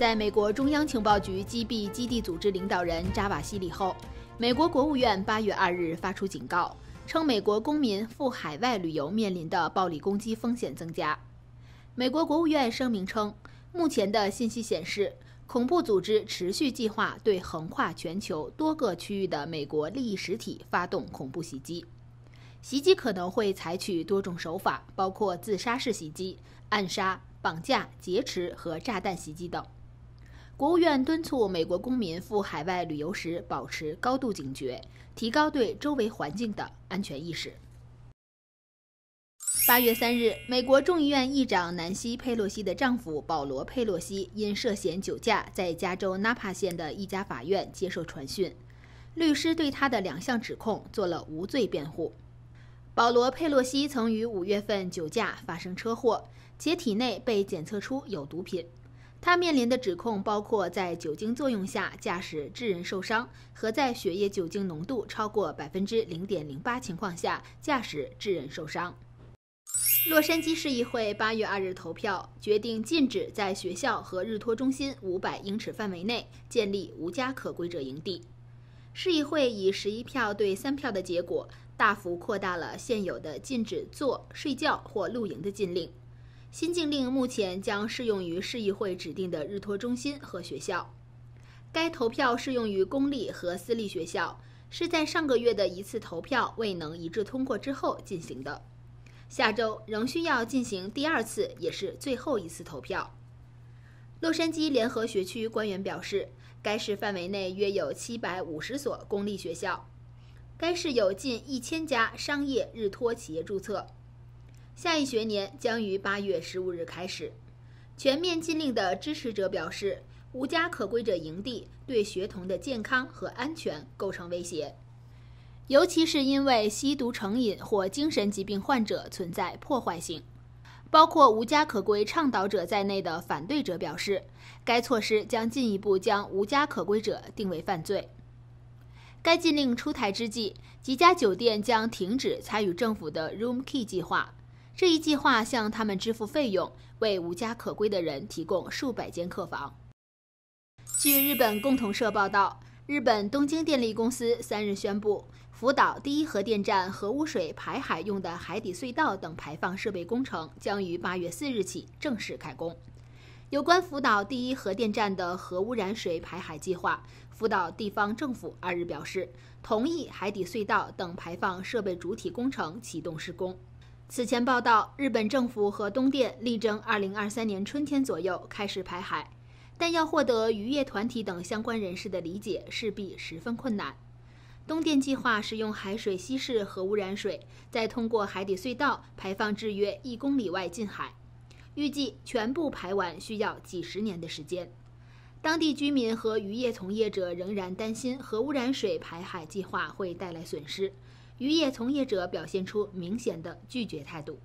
在美国中央情报局击毙基地组织领导人扎瓦希里后，美国国务院8月2日发出警告，称美国公民赴海外旅游面临的暴力攻击风险增加。美国国务院声明称，目前的信息显示，恐怖组织持续计划对横跨全球多个区域的美国利益实体发动恐怖袭击。袭击可能会采取多种手法，包括自杀式袭击、暗杀、绑架、劫持和炸弹袭击等。国务院敦促美国公民赴海外旅游时保持高度警觉，提高对周围环境的安全意识。8月3日，美国众议院议长南希·佩洛西的丈夫保罗·佩洛西因涉嫌酒驾，在加州纳帕县的一家法院接受传讯，律师对他的2项指控做了无罪辩护。保罗·佩洛西曾于5月份酒驾发生车祸，且体内被检测出有毒品。他面临的指控包括在酒精作用下驾驶致人受伤和在血液酒精浓度超过 0.08% 情况下驾驶致人受伤。洛杉矶市议会8月2日投票，决定禁止在学校和日托中心500英尺范围内建立无家可归者营地。市议会以11票对3票的结果，大幅扩大了现有的禁止坐、睡觉或露营的禁令。新禁令目前将适用于市议会指定的日托中心和学校。该投票适用于公立和私立学校，是在上个月的一次投票未能一致通过之后进行的。下周仍需要进行第2次，也是最后一次投票。洛杉矶联合学区官员表示，该市范围内约有750所公立学校，该市有近1000家商业日托企业注册。下一学年将于8月15日开始。全面禁令的支持者表示，无家可归者营地对学童的健康和安全构成威胁，尤其是因为吸毒成瘾或精神疾病患者存在破坏性。包括无家可归倡导者在内的反对者表示，该措施将进一步将无家可归者定为犯罪。该禁令出台之际，几家酒店将停止参与政府的 Room Key 计划。这一计划向他们支付费用，为无家可归的人提供数百间客房。据日本共同社报道，日本东京电力公司3日宣布，福岛第一核电站核污水排海用的海底隧道等排放设备工程将于8月4日起正式开工。有关福岛第一核电站的核污染水排海计划，福岛地方政府2日表示，同意海底隧道等排放设备主体工程启动施工。此前报道，日本政府和东电力争2023年春天左右开始排海，但要获得渔业团体等相关人士的理解势必十分困难。东电计划是用海水稀释核污染水，再通过海底隧道排放至约1公里外近海，预计全部排完需要几十年的时间。当地居民和渔业从业者仍然担心核污染水排海计划会带来损失，渔业从业者表现出明显的拒绝态度。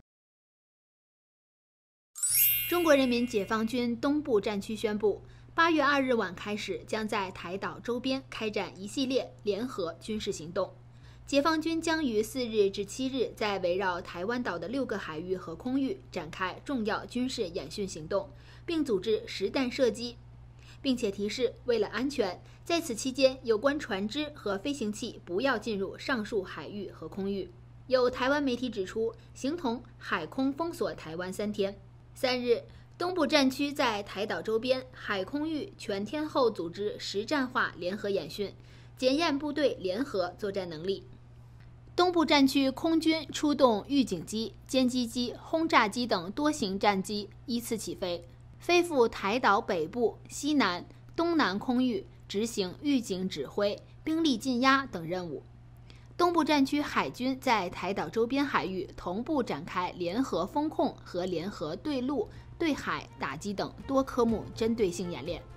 中国人民解放军东部战区宣布，8月2日晚开始，将在台岛周边开展一系列联合军事行动。解放军将于4日至7日在围绕台湾岛的6个海域和空域展开重要军事演训行动，并组织实弹射击，并且提示，为了安全，在此期间有关船只和飞行器不要进入上述海域和空域。有台湾媒体指出，形同海空封锁台湾3天。3日，东部战区在台岛周边海空域全天候组织实战化联合演训，检验部队联合作战能力。东部战区空军出动预警机、歼击机、轰炸机等多型战机依次起飞，飞赴台岛北部、西南、东南空域，执行预警指挥、兵力进压等任务。东部战区海军在台岛周边海域同步展开联合风控和联合对陆、对海打击等多科目针对性演练。